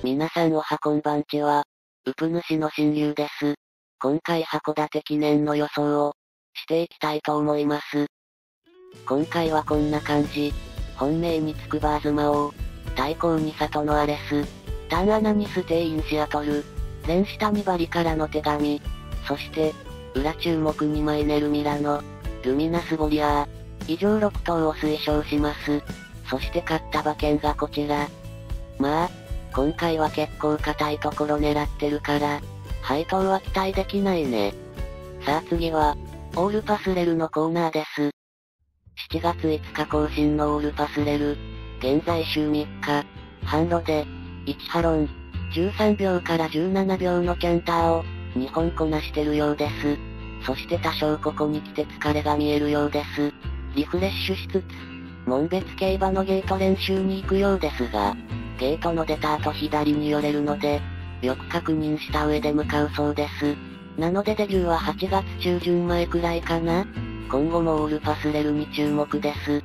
皆さんおはこんばんちは。ウプ主の新流です。今回函館記念の予想をしていきたいと思います。今回はこんな感じ。本命に筑波東王、対抗に里のアレス、単穴にステインシアトル、連下2馬リからの手紙、そして、裏注目にマイネルミラノ、ルミナスボリアー、以上6頭を推奨します。そして勝った馬券がこちら。まあ、今回は結構硬いところ狙ってるから、配当は期待できないね。さあ次は、オールパスレルのコーナーです。7月5日更新のオールパスレル。現在週3日、半路で、1ハロン、13秒から17秒のキャンターを、2本こなしてるようです。そして多少ここに来て疲れが見えるようです。リフレッシュしつつ、門別競馬のゲート練習に行くようですが、ゲートの出た後左に寄れるので、よく確認した上で向かうそうです。なのでデビューは8月中旬前くらいかな。今後もオールパスレルに注目です。